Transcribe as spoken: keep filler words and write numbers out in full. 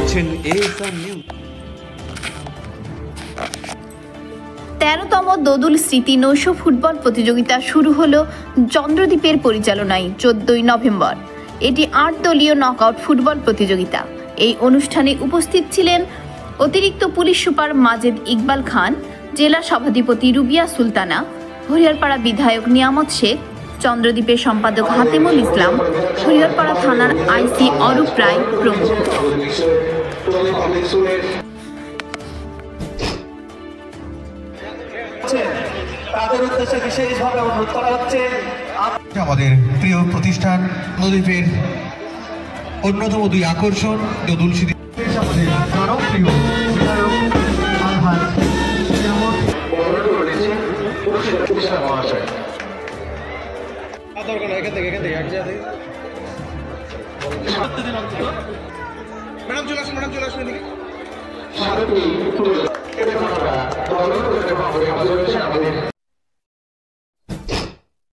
দেখছেন ASR news. তেরোতম দোদুল স্মৃতি নৈশ ফুটবল প্রতিযোগিতা শুরু হলো চন্দ্রদ্বীপের পরিচালনায় চোদ্দই নভেম্বর। এটি আট দলীয় নকআউট ফুটবল প্রতিযোগিতা। এই অনুষ্ঠানে উপস্থিত ছিলেন অতিরিক্ত পুলিশ সুপার মাজেদ ইকবাল খান, জেলা সভাধিপতি রুবিয়া সুলতানা, হরিহরপাড়া বিধায়ক নিয়ামত শেখ, চন্দ্রদ্বীপের সম্পাদক হাতেমুল ইসলাম, হরিহরপাড়া থানার আইসি অরূপ রায় প্রমুখ। তাদের উদ্দেশ্যে বিশেষভাবে অনুরোধ করা হচ্ছে আমাদের প্রিয় প্রতিষ্ঠান নদীপের অন্যতম দুই আকর্ষণ দোদুল স্মৃতি ম্যাডাম চলে আসুন ম্যাডাম চলে আসুন এদিকে।